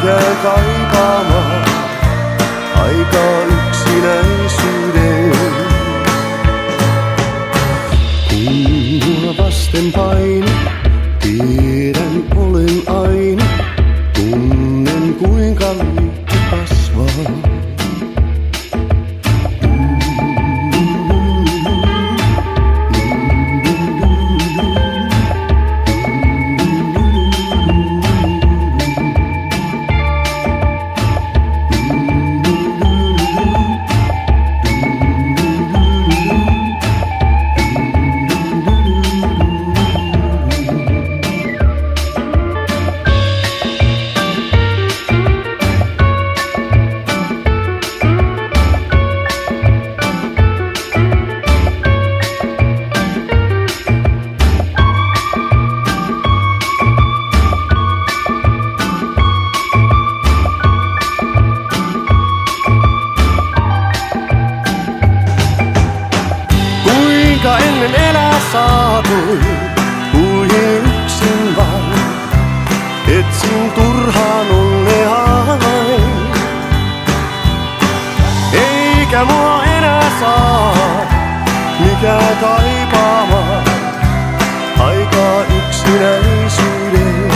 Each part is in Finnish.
jään kaipaamaan aikaa yksinäisyyden. Kun mua vasten paini, tiedän olen aina, tunnen kuinka liikki kasvaa. Kuinka ennen elää saatoin, kuljen yksin vain, etsin turhaan onnea vain. Eikä mua enää saa mikään kaipaamaan aikaa yksinäisyyden.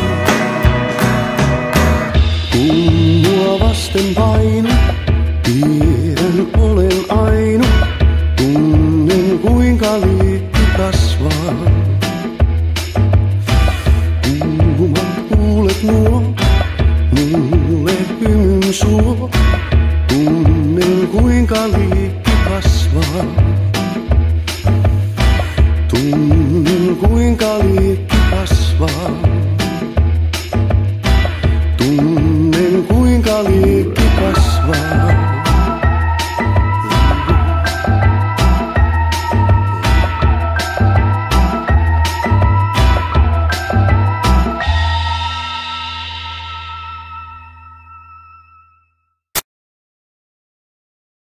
Kun mua vasten paini, tiedän olen ainut. Tunnen kuinka liikki kasvaa. Kuuman kuulet nuo, mulle hymyn suo. Tunnen kuinka liikki kasvaa. Tunnen kuinka liikki